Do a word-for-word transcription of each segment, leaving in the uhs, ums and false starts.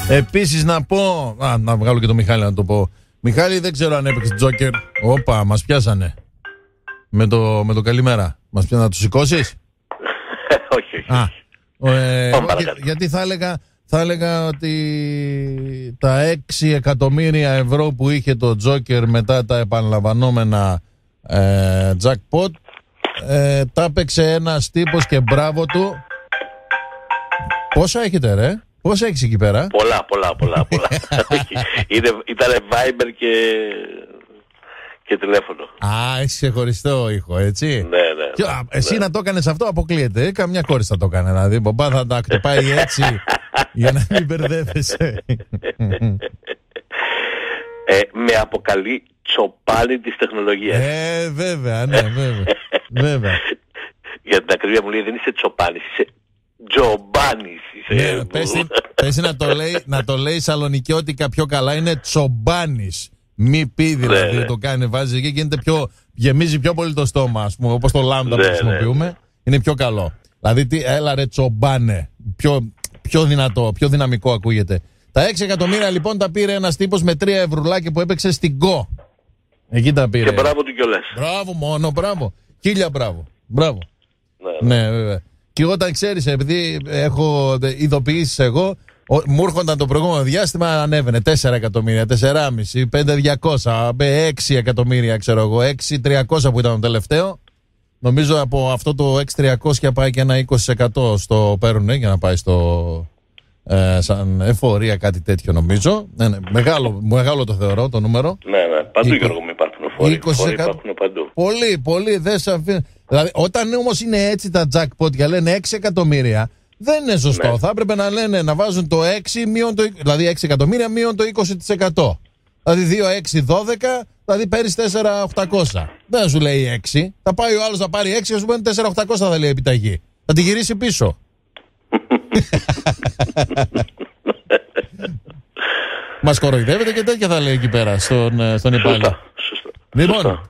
Επίσης να πω, α, να βγάλω και το Μιχάλη να το πω. Μιχάλη, δεν ξέρω αν έπαιξε Τζόκερ. Όπα, μας πιάσανε. Με το, με το καλημέρα. Μας πιάσανε, να το σηκώσεις? Όχι, όχι. Α, ε, για, γιατί θα έλεγα, θα έλεγα ότι τα έξι εκατομμύρια ευρώ που είχε το Τζόκερ μετά τα επαναλαμβανόμενα ε, jackpot, ε, τα έπαιξε ένας τύπος και μπράβο του. Πόσα έχετε ρε? Πόσα έχεις εκεί πέρα? Πολλά, πολλά, πολλά, πολλά. Ήταν Viber και, και τηλέφωνο. Α, έχει ξεχωριστό ήχο, έτσι. Ναι, ναι. Και, α, εσύ ναι. να το έκανες αυτό αποκλείεται. Καμιά κόρη θα το έκανε. Δηλαδή, μπαμπά θα τα χτυπάει έτσι για να μην μπερδεύεσαι. ε, με αποκαλεί τσοπάνι της τεχνολογίας. Ε, βέβαια, ναι, βέβαια. βέβαια. Για την ακρίβεια μου λέει δεν είσαι τσοπάνης, είσαι Τζομπάνης. Ναι, πες να το λέει, να το λέει σαλονικιώτικα πιο καλά, είναι τσομπάνης. Μη πει δηλαδή, ναι, το κάνει, βάζει και γίνεται πιο, γεμίζει πιο πολύ το στόμα, ας πούμε, όπως το λάμδα, ναι, που χρησιμοποιούμε, ναι, είναι πιο καλό. Δηλαδή, τι, έλα ρε τσομπάνε, πιο, πιο δυνατό, πιο δυναμικό ακούγεται. Τα έξι εκατομμύρια λοιπόν τα πήρε ένας τύπος με τρία ευρουλάκια που έπαιξε στην Go. Εκεί τα πήρε. Και μπράβο του κιόλας. Μπράβο μόνο, μπράβο. Χίλια μπράβο. Μπράβο. Ναι, ναι, βέβαια. Και εγώ όταν ξέρεις, επειδή έχω ειδοποιήσεις εγώ, μου έρχονταν το προηγούμενο διάστημα, ανέβαινε τέσσερα εκατομμύρια, τέσσερα κόμμα πέντε, πέντε χιλιάδες διακόσια, έξι εκατομμύρια ξέρω εγώ, έξι χιλιάδες τριακόσια που ήταν το τελευταίο. Νομίζω από αυτό το έξι χιλιάδες τριακόσια πάει και ένα είκοσι τοις εκατό στο παίρνουν για να πάει στο ε, σαν εφορία, κάτι τέτοιο νομίζω. Ναι, ναι, μεγάλο, μεγάλο το θεωρώ το νούμερο. Ναι, ναι, παντού Γιώργο μου υπάρχουν εφοροί, υπάρχουν παντού. Πολύ, πολύ, δεν σε αφήνω. Δηλαδή, όταν όμως είναι έτσι τα jackpot και λένε έξι εκατομμύρια, δεν είναι σωστό. Ναι. Θα έπρεπε να λένε να βάζουν το έξι, μείον το, δηλαδή έξι εκατομμύρια μείον το είκοσι τοις εκατό. Δηλαδή δύο, έξι, δώδεκα, δηλαδή παίρνεις τέσσερα χιλιάδες οκτακόσια. Δεν σου λέει έξι. Θα πάει ο άλλος να πάρει έξι και σου παίρνει τέσσερα χιλιάδες οκτακόσια, θα λέει επιταγή. Θα τη γυρίσει πίσω. Μας κοροϊδεύετε και τέτοια θα λέει εκεί πέρα στον, στον υπάλληλο. Λοιπόν,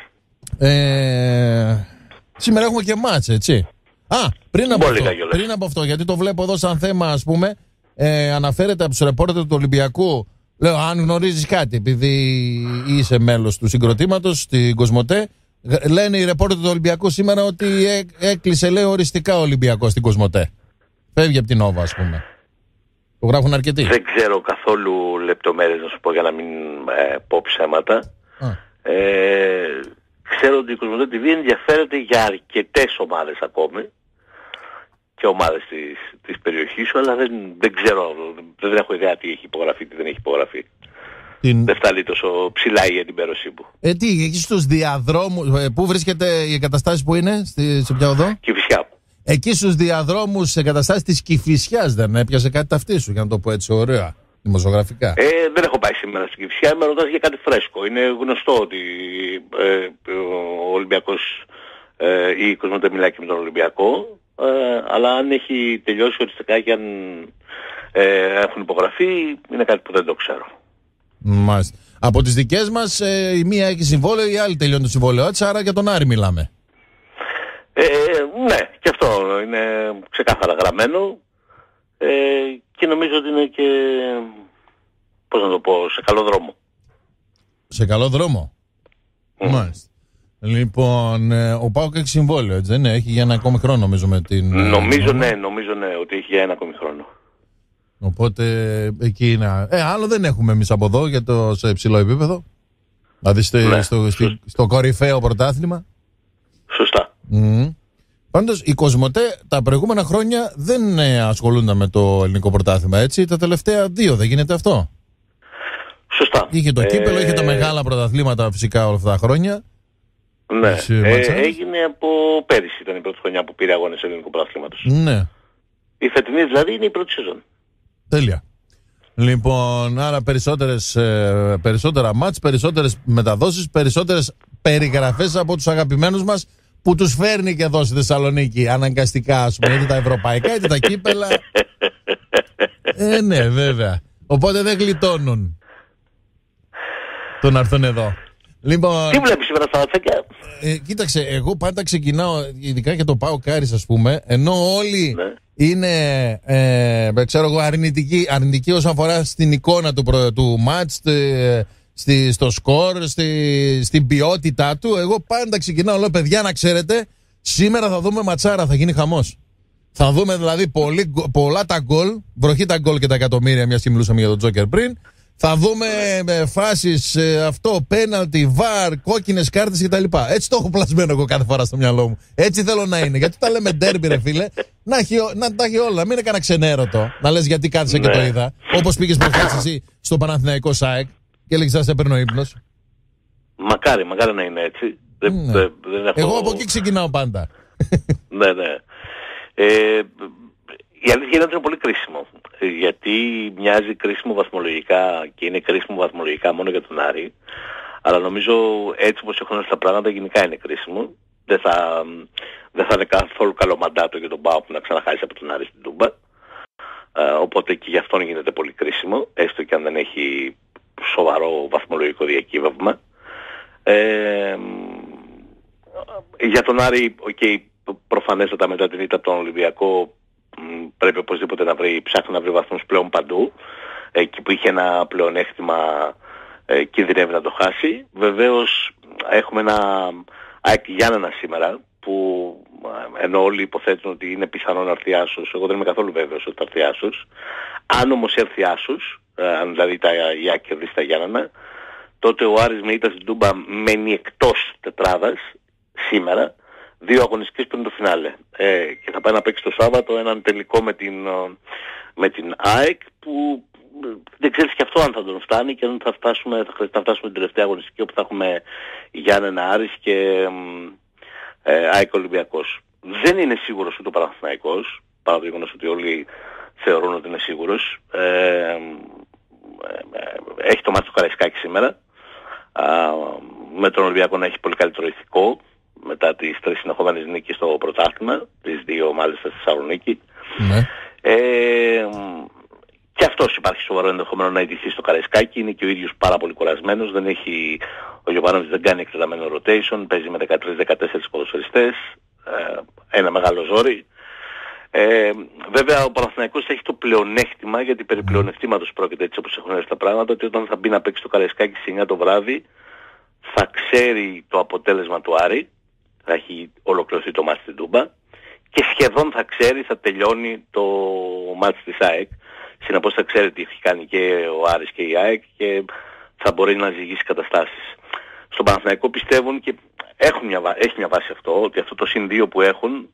ε, σήμερα έχουμε και μάτς, έτσι. Α, πριν από, αυτό, πριν από αυτό, γιατί το βλέπω εδώ σαν θέμα, ας πούμε, ε, αναφέρεται από τους ρεπόρτερ του Ολυμπιακού. Λέω, αν γνωρίζεις κάτι, επειδή είσαι μέλος του συγκροτήματος στην Κοσμοτέ, λένε οι ρεπόρτερ του Ολυμπιακού σήμερα ότι έ, έκλεισε, λέει, οριστικά ο Ολυμπιακός στην Κοσμοτέ. Φεύγει από την Νόβα, ας πούμε. Το γράφουν αρκετοί. Δεν ξέρω καθόλου λεπτομέρειες, να σου πω, για να μην ε, πω ψέματα. Ε, ξέρω ότι η Κοσμοτέ τι βι ενδιαφέρεται για αρκετές ομάδες ακόμη και ομάδες της, της περιοχής σου, αλλά δεν, δεν ξέρω, δεν, δεν έχω ιδέα τι έχει υπογραφεί, τι δεν έχει υπογραφεί. Την... Δεν φτάνει τόσο ψηλά η ενημέρωσή μου. Ε, τι, εκεί στους διαδρόμους, ε, πού βρίσκεται οι εγκαταστάσεις που είναι, στη, σε ποια οδό? Κηφισιά. Εκεί στους διαδρόμους, σε εγκαταστάσεις της Κηφισιάς δεν έπιασε κάτι ταυτί σου, για να το πω έτσι ωραία, δημοσιογραφικά? Ε, δεν έχω πάει σήμερα στην Κηφισιά, με ρωτάς για κάτι φρέσκο. Είναι γνωστό ότι ε, ο Ολυμπιακός ε, ή η Κοσμοτέ μιλάει και με τον Ολυμπιακό, ε, αλλά αν έχει τελειώσει οριστικά και αν ε, έχουν υπογραφεί, είναι κάτι που δεν το ξέρω. Μάλιστα. Από τις δικές μας, ε, η μία έχει συμβόλαιο, η άλλη τελειώνει το συμβόλαιο της, άρα για τον Άρη μιλάμε. Ε, ναι, και αυτό είναι ξεκάθαρα γραμμένο ε, και νομίζω ότι είναι και, πώς να το πω, σε καλό δρόμο. Σε καλό δρόμο. Mm. Μάλιστα. Λοιπόν, ε, ο ΠΑΟΚ έχει συμβόλαιο, έτσι δεν είναι? Έχει για ένα ακόμη χρόνο νομίζω με την... Νομίζω ναι, νομίζω ναι, ότι έχει για ένα ακόμη χρόνο. Οπότε εκεί είναι... Ε, άλλο δεν έχουμε εμείς από εδώ για το σε υψηλό επίπεδο. Δηλαδή στο, ναι, στο, στο, στο κορυφαίο πρωτάθλημα. Σωστά. Mm. Πάντως η Κοσμοτέ τα προηγούμενα χρόνια δεν ε, ασχολούνταν με το ελληνικό πρωτάθλημα, έτσι. Τα τελευταία δύο δεν γίνεται αυτό? Σωστά. Είχε το ε... κύπελο, είχε τα μεγάλα πρωταθλήματα φυσικά όλα αυτά τα χρόνια. Ναι, ε, έγινε από πέρυσι, ήταν η πρώτη χρονιά που πήρε αγώνες ελληνικού πρωταθλήματος. Ναι. Η φετινή δηλαδή είναι η πρώτη σεζόν. Τέλεια. Λοιπόν, άρα περισσότερες, ε, περισσότερα μάτς, περισσότερες μεταδόσεις, περισσότερες περιγραφές από τους αγαπημένους μας που τους φέρνει και εδώ στη Θεσσαλονίκη αναγκαστικά, ας πούμε, είτε τα ευρωπαϊκά είτε τα κύπελα. Ε, ναι, βέβαια. Οπότε δεν γλιτώνουν το να έρθουν εδώ. Λοιπόν, τι βλέπεις σήμερα στα ε, κοίταξε, εγώ πάντα ξεκινάω, ειδικά και το πάω Κάρις, ας πούμε, ενώ όλοι, ναι, είναι ε, ξέρω εγώ, αρνητική, αρνητική όσον αφορά στην εικόνα του, του μάτς, στη, στο σκορ, στη, στην ποιότητά του. Εγώ πάντα ξεκινάω, λέω παιδιά, να ξέρετε, σήμερα θα δούμε ματσάρα, θα γίνει χαμός. Θα δούμε δηλαδή πολύ, πολλά τα γκολ, βροχή τα γκολ και τα εκατομμύρια, μιας και μιλούσαμε για τον Τζόκερ πριν. Θα δούμε ε, φάσεις, ε, αυτό, πέναλτι, βαρ, κόκκινες κάρτες κτλ. Έτσι το έχω πλασμένο εγώ κάθε φορά στο μυαλό μου. Έτσι θέλω να είναι. Γιατί τα λέμε ντέρμπι, ρε φίλε, να, έχει, να τα έχει όλα. Μην είναι κανένα ξενέρωτο. Να λες γιατί κάθισα και το είδα. Όπως πήγες προχθές εσύ στο Παναθηναϊκό ΣΑΕΚ και έλεγες να σε παίρνω ύπνος. Μακάρι, μακάρι να είναι έτσι. Δεν, ναι. δεν, δεν έχω... Εγώ από εκεί ξεκινάω πάντα. ναι, ναι. Ε, η αλήθεια είναι ότι είναι πολύ κρίσιμο. Γιατί μοιάζει κρίσιμο βαθμολογικά και είναι κρίσιμο βαθμολογικά μόνο για τον Άρη. Αλλά νομίζω έτσι όπως έχουν έρθει τα πράγματα γενικά είναι κρίσιμο. Δεν θα, δεν θα είναι καθόλου καλό μαντάτο για τον ΠΑΟΚ να ξαναχάσει από τον Άρη στην Τούμπα. Ε, οπότε και γι' αυτόν γίνεται πολύ κρίσιμο, έστω και αν δεν έχει σοβαρό βαθμολογικό διακύβευμα. Ε, για τον Άρη, okay, προφανέστατα μετά την ήττα από τον Ολυμπιακό πρέπει οπωσδήποτε να βρει, ψάχνει να βρει βαθμούς πλέον παντού. Εκεί που είχε ένα πλεονέκτημα ε, κινδυνεύει να το χάσει. Βεβαίως έχουμε ένα ΑΕΚ Γιάννενα σήμερα που ενώ όλοι υποθέτουν ότι είναι πιθανό να έρθει άσος, εγώ δεν είμαι καθόλου βέβαιος ότι θα έρθει άσος. Αν όμως έρθει άσος, ε, αν δηλαδή τα η ΑΕΚ κερδίσει τα Γιάννενα, τότε ο Άρης με ήττα στην Τούμπα μένει εκτός τετράδας σήμερα. Δύο αγωνιστικές πριν το φινάλε. Ε, και θα πάει να παίξει το Σάββατο έναν τελικό με την, με την ΑΕΚ που δεν ξέρεις και αυτό αν θα τον φτάνει και αν θα φτάσουμε, θα χρειάζεται να φτάσουμε την τελευταία αγωνιστική όπου θα έχουμε Γιάννενα Άρης και ε, ΑΕΚ Ολυμπιακός. Δεν είναι σίγουρος ούτε ο Παναθηναϊκός, παρά το γεγονός ότι όλοι θεωρούν ότι είναι σίγουρος. Ε, ε, έχει το μάτι του Καραϊσκάκη σήμερα. Α, με τον Ολυμπιακό να έχει πολύ καλύτερο ηθικό μετά τις τρεις συνεχόμενες νίκες στο πρωτάθλημα, τις δύο μάλιστα στη Θεσσαλονίκη. Ναι. Ε, και αυτός υπάρχει σοβαρό ενδεχομένο να ιτηθεί στο Καραϊσκάκι, είναι και ο ίδιος πάρα πολύ κουρασμένος, δεν έχει, ο Γιωβάνοβιτς δεν κάνει εκτεταμένο rotation, παίζει με δεκατρείς δεκατέσσερις ποδοσφαιριστές, ε, ένα μεγάλο ζόρι. Ε, βέβαια ο Παναθηναϊκός έχει το πλεονέκτημα, γιατί περί πλεονεκτήματος πρόκειται έτσι όπως έχουν έρθει τα πράγματα, ότι όταν θα μπει να παίξει το Καραϊσκάκι στις εννιά το βράδυ θα ξέρει το αποτέλεσμα του Άρη, θα έχει ολοκληρωθεί το μάτς στην Τούμπα και σχεδόν θα ξέρει, θα τελειώνει το μάτς της ΑΕΚ. Συνεπώς θα ξέρει τι έχει κάνει και ο Άρης και η ΑΕΚ και θα μπορεί να ζυγίσει καταστάσεις. Στον Παναθηναϊκό πιστεύουν και έχουν μια, έχει μια βάση αυτό, ότι αυτό το συν δύο που έχουν,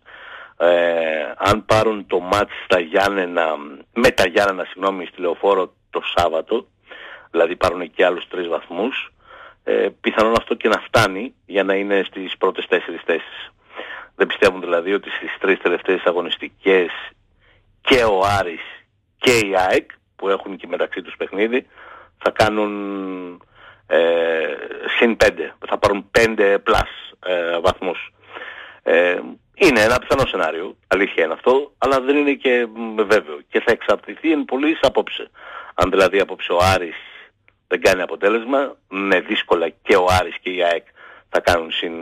ε, αν πάρουν το μάτς στα Γιάννενα, με τα Γιάννενα, συγγνώμη, στη Λεωφόρο το Σάββατο, δηλαδή πάρουν και άλλους τρεις βαθμούς, Ε, πιθανόν αυτό και να φτάνει για να είναι στις πρώτες τέσσερις θέσεις. Δεν πιστεύουν δηλαδή ότι στις τρεις τελευταίες αγωνιστικές και ο Άρης και η ΑΕΚ που έχουν και μεταξύ τους παιχνίδι θα κάνουν ε, συν πέντε, θα πάρουν πέντε πλας ε, βαθμούς. Ε, είναι ένα πιθανό σενάριο, αλήθεια είναι αυτό, αλλά δεν είναι και βέβαιο και θα εξαρτηθεί εν πολλοίς απόψε. Αν δηλαδή απόψε ο Άρης δεν κάνει αποτέλεσμα, ναι, δύσκολα και ο Άρης και η ΑΕΚ θα κάνουν συν,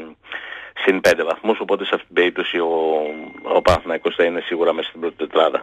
συν πέντε βαθμούς, οπότε σε αυτήν την περίπτωση ο, ο Παναθηναϊκός θα είναι σίγουρα μέσα στην πρώτη τετράδα.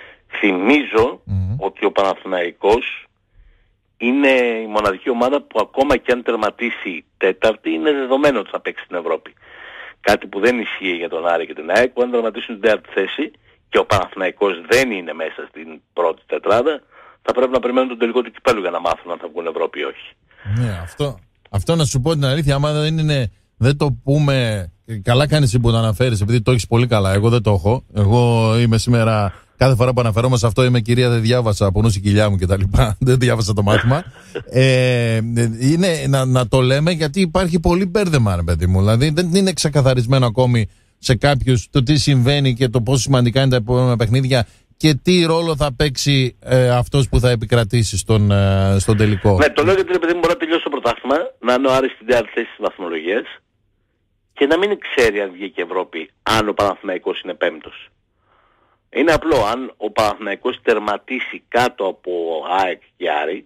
Θυμίζω mm-hmm. ότι ο Παναθηναϊκός είναι η μοναδική ομάδα που ακόμα και αν τερματίσει τέταρτη είναι δεδομένο ότι θα παίξει στην Ευρώπη. Κάτι που δεν ισχύει για τον Άρη και την ΑΕΚ που αν τερματίσουν την τέταρτη θέση και ο Παναθηναϊκός δεν είναι μέσα στην πρώτη τετράδα, θα πρέπει να περιμένουν τον τελικό του κυπέλλου για να μάθουν αν θα βγουν Ευρώπη ή όχι. Ναι, αυτό, αυτό να σου πω την αλήθεια, άμα δεν είναι, δεν το πούμε, καλά κάνεις που το αναφέρεις, επειδή το έχεις πολύ καλά, εγώ δεν το έχω. Εγώ είμαι σήμερα, κάθε φορά που αναφερόμαι σε αυτό, είμαι κυρία δεν διάβασα, πονούσε η κοιλιά μου κτλ. Δεν διάβασα το μάθημα. ε, είναι να, να το λέμε γιατί υπάρχει πολύ μπέρδεμα, ρε παιδί μου. Δηλαδή δεν είναι ξεκαθαρισμένο ακόμη σε κάποιους το τι συμβαίνει και το πόσο σημαντικά είναι τα επόμενα παιχνίδια. Και τι ρόλο θα παίξει ε, αυτός που θα επικρατήσει στον, ε, στον τελικό. Ναι, το λέω γιατί επειδή μπορεί να τελειώσει το πρωτάθλημα, να είναι ο Άρης στην τέταρτη θέση στις βαθμολογίες και να μην ξέρει αν βγήκε η Ευρώπη αν ο Παναθηναϊκός είναι πέμπτος. Είναι απλό, αν ο Παναθηναϊκός τερματίσει κάτω από ΑΕΚ και Άρη,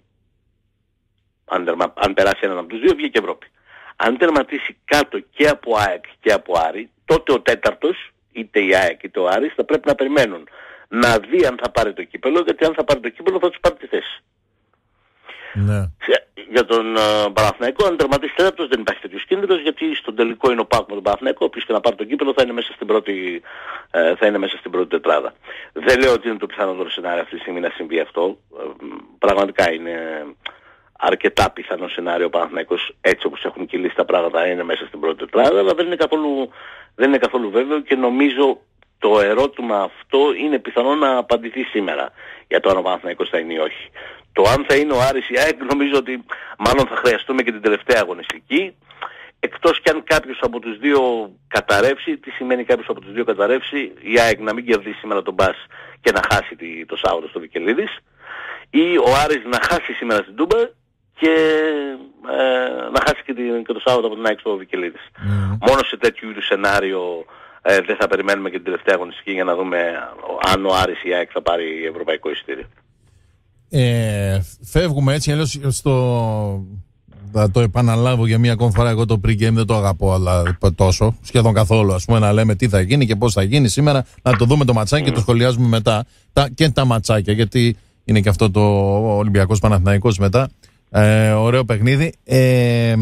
αν, τερμα, αν περάσει έναν από τους δύο, βγήκε η Ευρώπη. Αν τερματίσει κάτω και από ΑΕΚ και από Άρη, τότε ο τέταρτος είτε η ΑΕΚ είτε ο Άρης θα πρέπει να περιμένουν να δει αν θα πάρει το κύπελο, γιατί αν θα πάρει το κύπελο θα τους πάρει τη θέση. Ναι. Για τον uh, Παναθηναϊκό, αν τερματίσει τέταρτος δεν υπάρχει τέτοιος κίνδυνος, γιατί στον τελικό είναι ο ΠΑΟΚ με τον Παναθηναϊκό, όποιος και να πάρει το κύπελο θα είναι μέσα στην πρώτη, ε, θα είναι μέσα στην πρώτη τετράδα. Δεν λέω ότι είναι το πιθανότερο σενάριο αυτή τη στιγμή να συμβεί αυτό. Ε, πραγματικά είναι αρκετά πιθανό σενάριο ο Παναθηναϊκός, έτσι όπως έχουν κυλήσει τα πράγματα, είναι μέσα στην πρώτη τετράδα, αλλά δεν είναι καθόλου, δεν είναι καθόλου βέβαιο και νομίζω το ερώτημα αυτό είναι πιθανό να απαντηθεί σήμερα για το αν ο Παναθηναϊκός θα είναι ή όχι. Το αν θα είναι ο Άρης ή ΑΕΚ νομίζω ότι μάλλον θα χρειαστούμε και την τελευταία αγωνιστική, εκτός κι αν κάποιος από τους δύο καταρρεύσει. Τι σημαίνει κάποιος από τους δύο καταρρεύσει? Η ΑΕΚ να μην κερδίσει σήμερα τον Μπας και να χάσει το Σάββατο στο Βικελίδης, ή ο Άρης να χάσει σήμερα στην Τούμπα και ε, να χάσει και, την, και το Σάββατο από την ΑΕΚ στο Βικελίδης. Mm. Μόνο σε τέτοιου είδους σενάριο ε, δεν θα περιμένουμε και την τελευταία αγωνιστική για να δούμε αν ο Άρης ή η ΑΕΚ θα πάρει ευρωπαϊκό εισιτήριο. Ε, φεύγουμε έτσι, αλλιώς στο... θα το επαναλάβω για μία ακόμη φορά. Εγώ το pre-game δεν το αγαπώ αλλά τόσο, σχεδόν καθόλου. Ας πούμε, να λέμε τι θα γίνει και πώς θα γίνει σήμερα, να το δούμε το ματσάκι mm. και το σχολιάζουμε μετά. Τα, και τα ματσάκια, γιατί είναι και αυτό το Ολυμπιακός Παναθηναϊκός μετά. Ε, ωραίο παιχνίδι. Ε,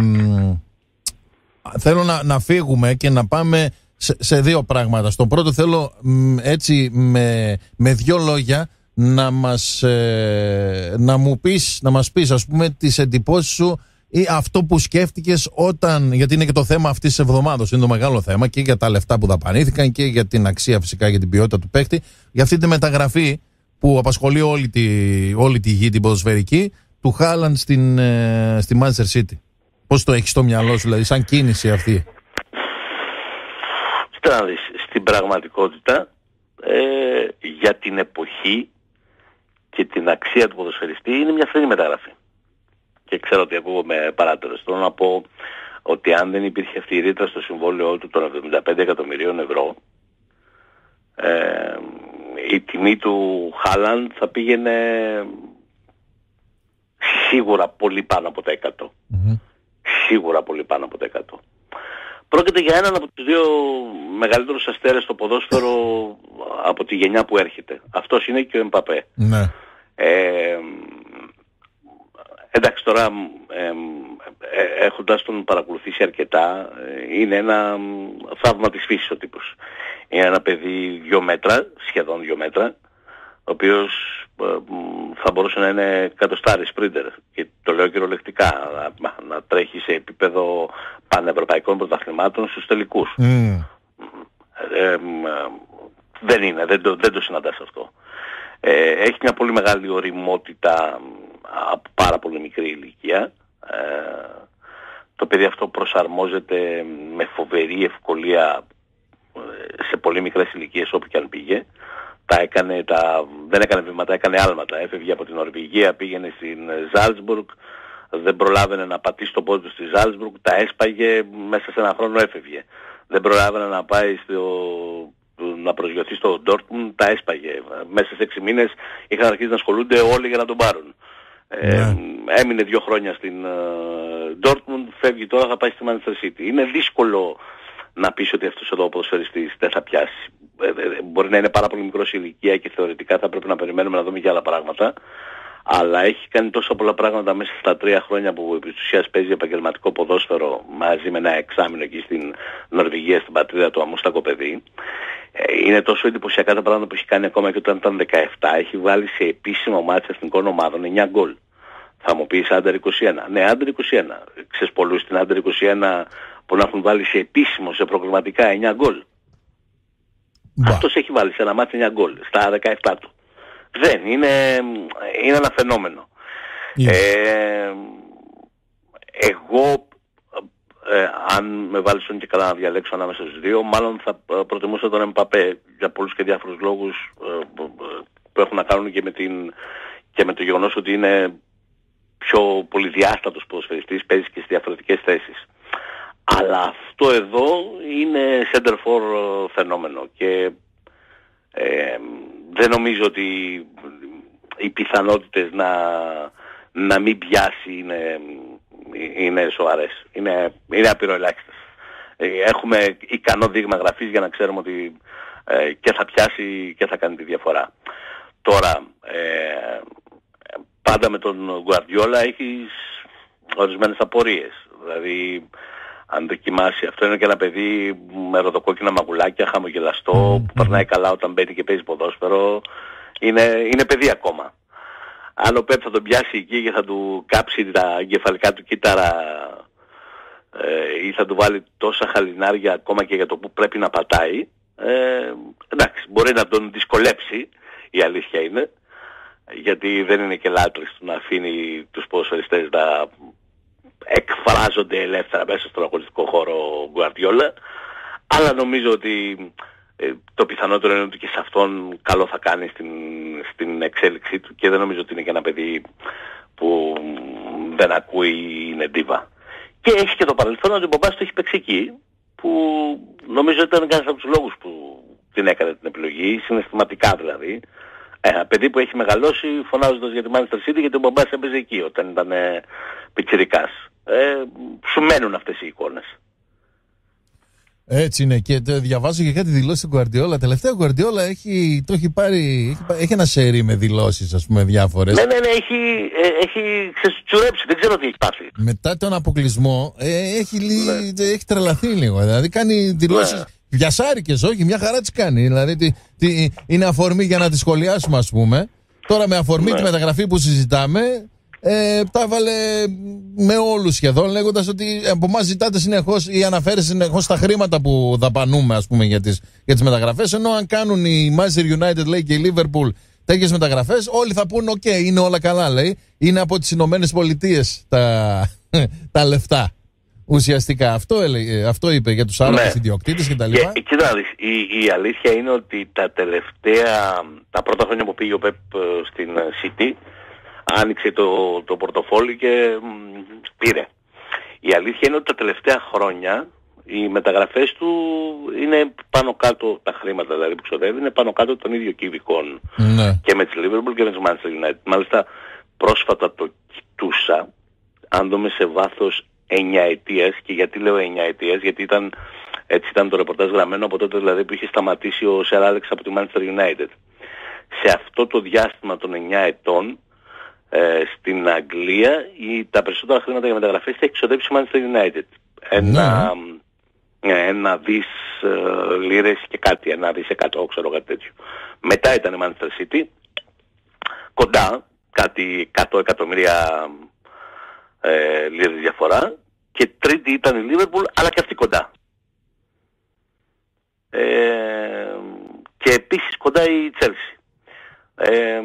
θέλω να, να φύγουμε και να πάμε σε, σε δύο πράγματα. Στο πρώτο θέλω μ, έτσι με, με δύο λόγια να μας, ε, να μου πεις, να μας πεις ας πούμε τις εντυπώσεις σου ή αυτό που σκέφτηκες όταν, γιατί είναι και το θέμα αυτής της εβδομάδας, είναι το μεγάλο θέμα και για τα λεφτά που δαπανήθηκαν και για την αξία φυσικά, για την ποιότητα του παίκτη, για αυτή τη μεταγραφή που απασχολεί όλη τη, όλη τη γη την ποδοσφαιρική, του Χάλαντ στην, ε, στη Manchester City. Πώς το έχεις στο μυαλό σου, δηλαδή, σαν κίνηση αυτή? Κοίτα να δεις, στην πραγματικότητα ε, για την εποχή και την αξία του ποδοσφαιριστή είναι μια φθηνή μεταγραφή. Και ξέρω ότι ακούγομαι παράτερος. Θέλω να πω ότι αν δεν υπήρχε αυτή η ρήτρα στο συμβόλαιό του των εβδομήντα πέντε εκατομμυρίων ευρώ, ε, η τιμή του Χάλαντ θα πήγαινε σίγουρα πολύ πάνω από τα εκατό. Mm-hmm. Σίγουρα πολύ πάνω από τα εκατό. Πρόκειται για έναν από τους δύο μεγαλύτερους αστέρες στο ποδόσφαιρο από τη γενιά που έρχεται. Αυτός είναι και ο Εμπαπέ. Ναι. Ε, εντάξει, τώρα ε, ε, έχοντας τον παρακολουθήσει αρκετά, ε, είναι ένα θαύμα της φύσης ο τύπος. Είναι ένα παιδί δύο μέτρα, σχεδόν δύο μέτρα, ο οποίος ε, θα μπορούσε να είναι εκατοστάρι σπρίντερ, και το λέω κυριολεκτικά, να, να τρέχει σε επίπεδο πανευρωπαϊκών πρωταθλημάτων στους τελικούς. Mm. Ε, ε, δεν είναι, δεν το, δεν το συναντάς αυτό. Ε, έχει μια πολύ μεγάλη ωριμότητα από πάρα πολύ μικρή ηλικία. Ε, το παιδί αυτό προσαρμόζεται με φοβερή ευκολία σε πολύ μικρές ηλικίες όπου και αν πήγε. Τα έκανε, τα, δεν έκανε βήματα, έκανε άλματα. Έφευγε από την Νορβηγία, πήγαινε στην Ζάλτσμπουργκ, δεν προλάβαινε να πατήσει το πόδι του στη Ζάλτσμπουργκ, τα έσπαγε, μέσα σε ένα χρόνο έφευγε. Δεν προλάβαινε να πάει στο, να προσγειωθεί στο Ντόρτμουντ, τα έσπαγε. Μέσα σε έξι μήνες είχαν αρχίσει να ασχολούνται όλοι για να τον πάρουν. Yeah. Ε, έμεινε δύο χρόνια στην Ντόρτμουντ, uh, φεύγει τώρα, θα πάει στη Manchester City. Είναι δύσκολο να πεις ότι αυτός εδώ ο ποδοσφαιριστής δεν θα πιάσει. Ε, ε, μπορεί να είναι πάρα πολύ μικρός η ηλικία και θεωρητικά θα πρέπει να περιμένουμε να δούμε και άλλα πράγματα. Αλλά έχει κάνει τόσα πολλά πράγματα μέσα στα τρία χρόνια που επί της ουσίας παίζει επαγγελματικό ποδόσφαιρο μαζί με ένα εξάμηνο εκεί στην Νορβηγία, στην πατρίδα του, αμούστακο παιδί. Ε, είναι τόσο εντυπωσιακά τα πράγματα που έχει κάνει ακόμα και όταν ήταν δεκαεπτά. Έχει βάλει σε επίσημο μάτι εθνικών ομάδων εννιά γκολ. Θα μου πεις Άντερ είκοσι ένα. Ναι, Άντερ είκοσι ένα. Ξέρεις πολλούς στην Άντερ είκοσι ένα που να έχουν βάλει σε επίσημο, σε προγραμματικά εννιά γκολ. Αυτός έχει βάλει σε ένα μάτι εννιά γκολ στα δεκαεπτά του. Δεν, είναι, είναι ένα φαινόμενο. Yeah. Ε, εγώ, ε, αν με βάλεις και καλά να διαλέξω ανάμεσα στους δύο, μάλλον θα προτιμούσα τον Εμπαπέ για πολλούς και διάφορους λόγους ε, που έχουν να κάνουν και με, την, και με το γεγονός ότι είναι πιο πολυδιάστατος ποδοσφαιριστής, παίζει και στις διαφορετικές θέσεις. Αλλά αυτό εδώ είναι center for φαινόμενο και ε, δεν νομίζω ότι οι πιθανότητες να, να μην πιάσει είναι, είναι σοβαρές. Είναι, είναι απειροελάχιστες. έχουμε ικανό δείγμα γραφής για να ξέρουμε ότι ε, και θα πιάσει και θα κάνει τη διαφορά. Τώρα, ε, πάντα με τον Γκουαρδιόλα έχεις ορισμένες απορίες. Δηλαδή, αν δοκιμάσει, αυτό είναι και ένα παιδί με ροδοκόκκινα μαγουλάκια, χαμογελαστό, mm-hmm. που περνάει καλά όταν μπαίνει και παίζει ποδόσφαιρο. Είναι, είναι παιδί ακόμα. Αν ο Πεπ θα τον πιάσει εκεί και θα του κάψει τα εγκεφαλικά του κύτταρα ε, ή θα του βάλει τόσα χαλινάρια ακόμα και για το που πρέπει να πατάει, ε, εντάξει, μπορεί να τον δυσκολέψει, η αλήθεια είναι, γιατί δεν είναι και λάτρης του να αφήνει τους ποδοσφαιριστές να εκφράζονται ελεύθερα μέσα στον αγωνιστικό χώρο Γκουαρδιόλα, αλλά νομίζω ότι ε, το πιθανότερο είναι ότι και σε αυτόν καλό θα κάνει στην, στην εξέλιξή του και δεν νομίζω ότι είναι και ένα παιδί που δεν ακούει, είναι ντίβα. Και έχει και το παρελθόν ότι ο μπαμπάς του έχει παίξει εκεί, που νομίζω ήταν ένας από τους λόγους που την έκανε την επιλογή, συναισθηματικά δηλαδή. Ένα παιδί που έχει μεγαλώσει φωνάζοντας για τη Manchester City γιατί ο μπαμπάς έπαιζε εκεί όταν ήταν ε, πιτσιρικάς. Ε, σου μένουν αυτές οι εικόνες. Έτσι είναι, και διαβάζω και κάτι δηλώσεις του Γκουαρδιόλα. Τελευταία ο Γκουαρδιόλα έχει, το έχει πάρει, έχει, έχει ένα σερί με δηλώσεις, ας πούμε, διάφορες. Ναι, ναι, ναι, έχει, ε, έχει ξετσουρέψει, δεν ξέρω τι έχει πάθει. Μετά τον αποκλεισμό ε, έχει, ναι. έχει τρελαθεί λίγο, δηλαδή κάνει δηλώσεις ναι. βιασάρικες, όχι, μια χαρά τις κάνει. Δηλαδή τι, τι, είναι αφορμή για να τις σχολιάσουμε, ας πούμε. Τώρα με αφορμή ναι. τη μεταγραφή που συζητάμε, Ε, τα έβαλε με όλους σχεδόν, λέγοντας ότι από εμάς ζητάτε συνεχώς ή αναφέρει συνεχώς τα χρήματα που δαπανούμε, ας πούμε, για τις, για τις μεταγραφές, ενώ αν κάνουν η Manchester United, λέει, και η Liverpool τέτοιες μεταγραφές, όλοι θα πούν οκ, okay, είναι όλα καλά, λέει, είναι από τις Ηνωμένες Πολιτείες τα, τα λεφτά. Ουσιαστικά αυτό, έλεγε, αυτό είπε για τους άλλους ναι. ιδιοκτήτες και τα λοιπά. Και, κοιτάξτε, η, η αλήθεια είναι ότι τα τελευταία, τα πρώτα χρόνια που πήγε ο Πεπ στην City, άνοιξε το, το πορτοφόλι και μ, πήρε. Η αλήθεια είναι ότι τα τελευταία χρόνια οι μεταγραφές του είναι πάνω κάτω, τα χρήματα δηλαδή που ξοδεύει, είναι πάνω κάτω των ίδιων κυβικών ναι. και με τη Liverpool και με τη Manchester United. Μάλιστα πρόσφατα το κοιτούσα, αν δούμε σε βάθος εννιά ετίας, και γιατί λέω εννιά ετίας, γιατί ήταν, έτσι ήταν το ρεπορτάζ γραμμένο από τότε δηλαδή που είχε σταματήσει ο Σερ Άλεξ από τη Manchester United. Σε αυτό το διάστημα των εννιά ετών Ε, στην Αγγλία η, τα περισσότερα χρήματα για μεταγραφές θα έχει ξοδέψει η Manchester United. Ένα, ναι. ένα δις ε, λίρες και κάτι, ένα δις εκατό, ξέρω κάτι τέτοιο. Μετά ήταν η Manchester City, κοντά, κάτι εκατό εκατομμύρια ε, λίρες διαφορά, και τρίτη ήταν η Liverpool, αλλά και αυτή κοντά. Ε, και επίσης κοντά η Chelsea. Ε,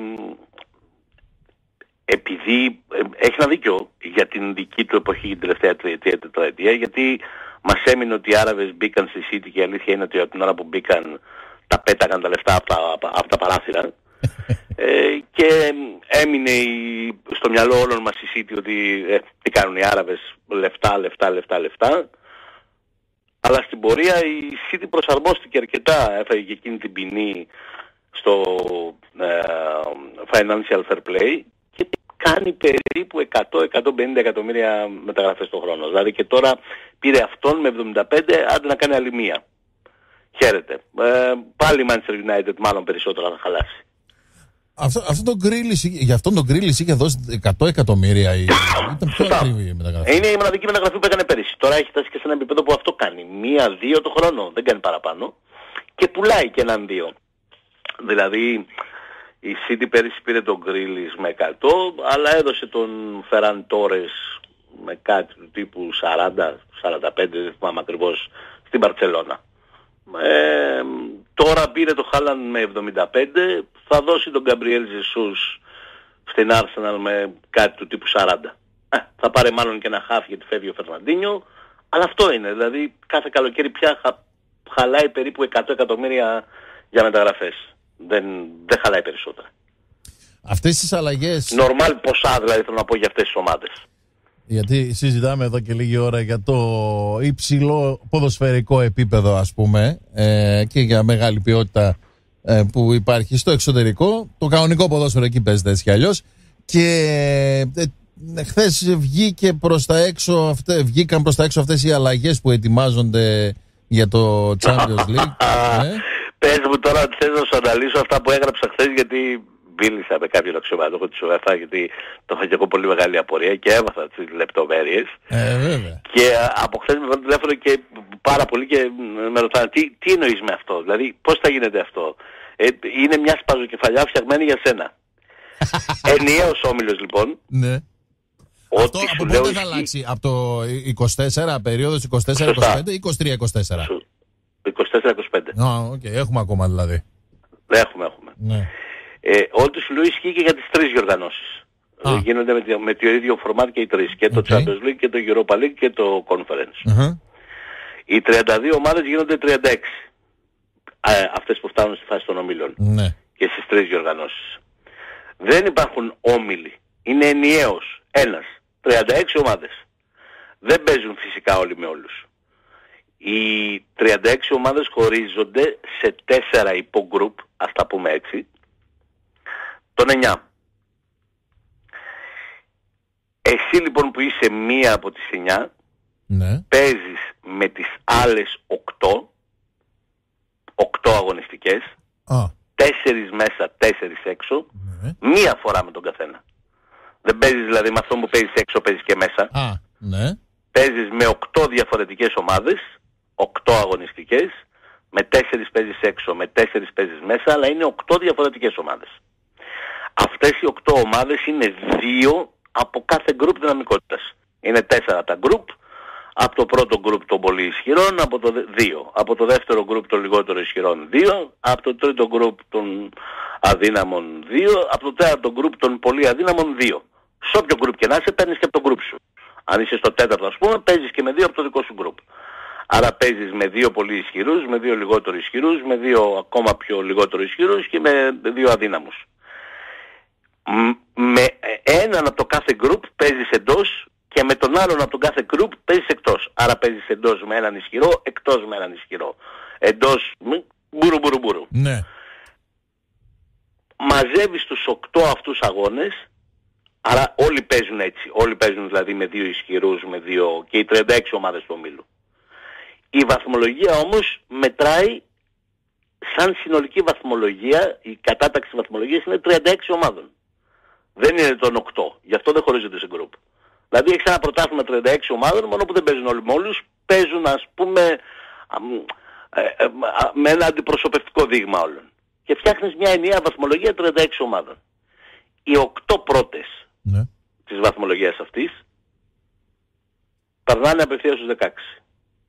επειδή ε, έχει ένα δίκιο για την δική του εποχή, την τελευταία τριετία, τετραετία, γιατί μας έμεινε ότι οι Άραβες μπήκαν στη City και η αλήθεια είναι ότι από την ώρα που μπήκαν τα πέταγαν τα λεφτά από τα, από τα παράθυρα ε, και έμεινε η, στο μυαλό όλων μας η City ότι ε, τι κάνουν οι Άραβες, λεφτά, λεφτά, λεφτά, λεφτά, αλλά στην πορεία η City προσαρμόστηκε αρκετά, έφαγε και εκείνη την ποινή στο ε, financial fair play και κάνει περίπου εκατό με εκατόν πενήντα εκατομμύρια μεταγραφές το χρόνο. Δηλαδή και τώρα πήρε αυτόν με εβδομήντα πέντε, άντε να κάνει άλλη μία. Χαίρετε. Ε, πάλι η Manchester United μάλλον περισσότερο να χαλάσει. Αυτό, αυτό το Grealish, για αυτόν τον Grealish είχε δώσει εκατό εκατομμύρια ή ήταν πιο ακριβή η μεταγραφή. Είναι η μοναδική μεταγραφή που έκανε πέρυσι. Τώρα έχει φτάσει και σε ένα επίπεδο που αυτό κάνει. Μία-δύο το χρόνο, δεν κάνει παραπάνω. Και πουλάει και έναν δύο. Δηλαδή η City πέρυσι πήρε τον Grealish με εκατό, αλλά έδωσε τον Ferran Torres με κάτι του τύπου σαράντα σαράντα πέντε, δεν θυμάμαι ακριβώς, στην Μπαρτσελώνα. Ε, τώρα πήρε το Haaland με εβδομήντα πέντε, θα δώσει τον Gabriel Jesus στην Arsenal με κάτι του τύπου σαράντα. Ε, θα πάρει μάλλον και ένα χάφ γιατί φεύγει ο Φερναντίνιο, αλλά αυτό είναι, δηλαδή κάθε καλοκαίρι πια χα, χαλάει περίπου εκατό εκατομμύρια για μεταγραφές. Δεν, δεν χαλάει περισσότερα. Αυτές τις αλλαγές... Νορμάλ ποσά δηλαδή θέλω να πω για αυτές τις ομάδες. Γιατί συζητάμε εδώ και λίγη ώρα για το υψηλό ποδοσφαιρικό επίπεδο, ας πούμε, ε, και για μεγάλη ποιότητα ε, που υπάρχει στο εξωτερικό. Το κανονικό ποδόσφαιρο εκεί παίζεται έτσι κι αλλιώς. Και ε, χθες βγήκε προς τα έξω, αυτέ, βγήκαν προς τα έξω αυτές οι αλλαγές που ετοιμάζονται για το Champions League. ναι. Πες μου τώρα ότι θες να σου αναλύσω αυτά που έγραψα χθες, γιατί μίλησα με κάποιον αξιωματούχο της UEFA, γιατί το είχα και εγώ πολύ μεγάλη απορία και έμαθα τις λεπτομέρειες. Ε, βέβαια. Και από χθες με βάλουν τηλέφωνο και πάρα πολύ και με ρωτάνε τι, τι εννοείς με αυτό, δηλαδή πώς θα γίνεται αυτό. Ε, είναι μια σπαζοκεφαλιά φτιαγμένη για σένα. Ενιαίος όμιλος λοιπόν. Ναι. Αυτό από πότε θα αλλάξει, από το είκοσι τέσσερα, περίοδος είκοσι τέσσερα είκοσι πέντε ή είκοσι τρία είκοσι τέσσερα? είκοσι τέσσερα είκοσι πέντε. Α, οκ, έχουμε ακόμα δηλαδή. Έχουμε, έχουμε. Ναι. Ε, ό,τι του λέω ισχύει και για τις τρεις διοργανώσεις. Ε, γίνονται με, με το ίδιο φορμάτ και οι τρεις. Και το okay. Champions League και το Europa League και το Conference. Uh-huh. Οι τριάντα δύο ομάδες γίνονται τριάντα έξι. Ε, αυτές που φτάνουν στη φάση των ομίλων. Ναι. Και στις τρεις διοργανώσεις. Δεν υπάρχουν όμιλοι. Είναι ενιαίος ένας. τριάντα έξι ομάδες. Δεν παίζουν φυσικά όλοι με όλους. Οι τριάντα έξι ομάδες χωρίζονται σε τέσσερα υπογκρουπ, ας τα πούμε έτσι, των εννιά. Εσύ λοιπόν που είσαι μία από τις εννιά, ναι. παίζεις με τις άλλες οκτώ, οκτώ αγωνιστικές, oh. τέσσερις μέσα, τέσσερις έξω, ναι. μία φορά με τον καθένα. Δεν παίζεις δηλαδή με αυτό που παίζεις έξω, παίζεις και μέσα. Ah, ναι. Παίζεις με οκτώ διαφορετικές ομάδες, οκτώ αγωνιστικές, με τέσσερις παίζεις έξω, με τέσσερις παίζεις μέσα, αλλά είναι οκτώ διαφορετικές ομάδες. Αυτές οι οκτώ ομάδες είναι δύο από κάθε γκρουπ δυναμικότητας. Είναι τέσσερα τα γκρουπ, από το πρώτο γκρουπ των πολύ ισχυρών, από το δύο. Από το δεύτερο γκρουπ των λιγότερο ισχυρών δύο, από το τρίτο γκρουπ των αδύναμων δύο, από το τέταρτο γκρουπ των πολύ αδύναμων δύο. Σε όποιο γκρουπ και να είσαι παίρνεις και από το γκρουπ σου. Αν είσαι στο τέταρτο ας πούμε, παίζεις και με δύο από το δικό σου γκρουπ. Άρα παίζεις με δύο πολύ ισχυρούς, με δύο λιγότερο ισχυρούς, με δύο ακόμα πιο λιγότερο ισχυρούς και με δύο αδύναμους. Με έναν από το κάθε γκρουπ παίζεις εντός και με τον άλλον από τον κάθε γκρουπ παίζεις εκτός. Άρα παίζεις εντός με έναν ισχυρό, εκτός με έναν ισχυρό. Εντός, μπουρου μπουρου μπουρου. Ναι. Μαζεύεις τους οκτώ αυτούς αγώνες, άρα όλοι παίζουν έτσι. Όλοι παίζουν δηλαδή με δύο ισχυρούς, με δύο και οι τριάντα έξι ομάδες του ομίλου. Η βαθμολογία όμως μετράει σαν συνολική βαθμολογία, η κατάταξη βαθμολογίας είναι τριάντα έξι ομάδων. Δεν είναι των οκτώ, γι' αυτό δεν χωρίζονται σε γκρουπ. Δηλαδή έχεις ένα πρωτάθλημα τριάντα έξι ομάδων, μόνο που δεν παίζουν όλοι με όλους, παίζουν ας πούμε με ένα αντιπροσωπευτικό δείγμα όλων. Και φτιάχνεις μια ενιαία βαθμολογία τριάντα έξι ομάδων. Οι οκτώ πρώτες ναι. της βαθμολογίας αυτής περνάνε απευθείας στους δεκαέξι.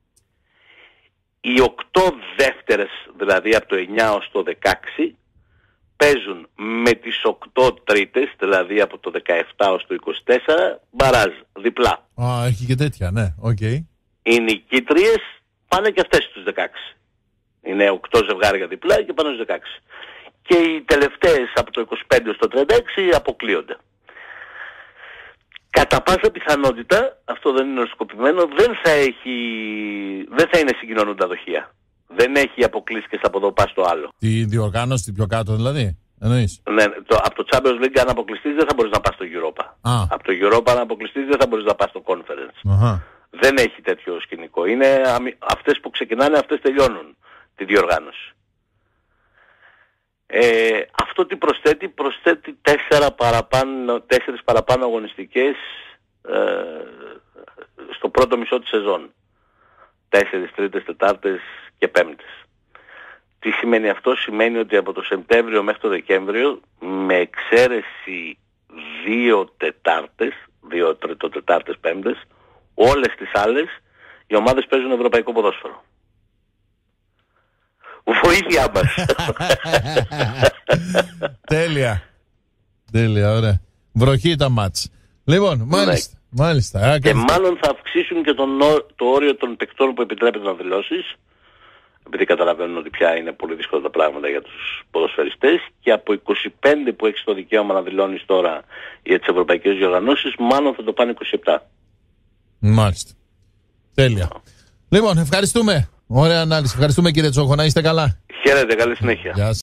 Οι οκτώ δεύτερες, δηλαδή από το εννιά ως το δεκαέξι, παίζουν με τις οκτώ τρίτες, δηλαδή από το δεκαεπτά ως το είκοσι τέσσερα, μπαράζ, διπλά. Α, έχει και τέτοια, ναι, οκ. Okay. Οι νικήτριες πάνε και αυτές στους δεκαέξι. Είναι οκτώ ζευγάρια διπλά και πάνε στους δεκαέξι. Και οι τελευταίες από το είκοσι πέντε ως το τριάντα έξι αποκλείονται. Κατά πάσα πιθανότητα, αυτό δεν είναι οριστικοποιημένο, δεν θα έχει, δεν θα είναι συγκοινωνούντα δοχεία. Δεν έχει αποκλείστηκες από εδώ πας στο άλλο. Τη διοργάνωση, την πιο κάτω δηλαδή, εννοείς? Ναι, το, από το Champions League αν αποκλειστείς δεν θα μπορείς να πας στο Europa. Α. Από το Europa αν αποκλειστείς δεν θα μπορείς να πας στο Conference. Αχα. Δεν έχει τέτοιο σκηνικό. Είναι αυτές που ξεκινάνε, αυτές τελειώνουν τη διοργάνωση. Ε, αυτό τι προσθέτει? Προσθέτει τέσσερα παραπάνω, τέσσερις παραπάνω αγωνιστικές ε, στο πρώτο μισό της σεζόν. Τέσσερις, τρίτες, τετάρτες και πέμπτες. Τι σημαίνει αυτό? Σημαίνει ότι από το Σεπτέμβριο μέχρι το Δεκέμβριο, με εξαίρεση δύο τετάρτες, δύο τριτοτετάρτες, πέμπτες, όλες τις άλλες οι ομάδες παίζουν ευρωπαϊκό ποδόσφαιρο. Βοήθειά μας. Τέλεια. Τέλεια, ωραία. Βροχή τα μάτς. Λοιπόν, μάλιστα. Ναι. μάλιστα. Και μάλλον θα αυξήσουν και τον, το όριο των παικτών που επιτρέπεται να δηλώσεις, επειδή καταλαβαίνουν ότι πια είναι πολύ δύσκολα τα πράγματα για τους ποδοσφαιριστές, και από είκοσι πέντε που έχεις το δικαίωμα να δηλώνεις τώρα για τις ευρωπαϊκές διοργανώσεις, μάλλον θα το πάνε είκοσι επτά. Μάλιστα. Τέλεια. Λοιπόν, ευχαριστούμε. Ωραία ανάλυση. Ευχαριστούμε κύριε Τσόχο. Να είστε καλά. Χαίρετε. Καλή συνέχεια. Γεια σας.